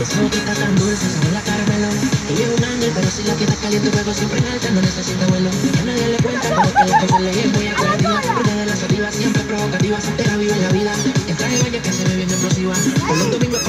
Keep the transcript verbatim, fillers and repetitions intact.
Esa boquita tan dulce, sabe la caramelo. Ella es un ángel, pero si la tierra es caliente, fuego siempre en alta, no necesita vuelo. A nadie le cuenta cómo que la cosa le es muy atractiva. Porque de la sativa, siempre provocativa, soltera vive la vida. En traje de baño que se ve bien explosiva. Por los domingos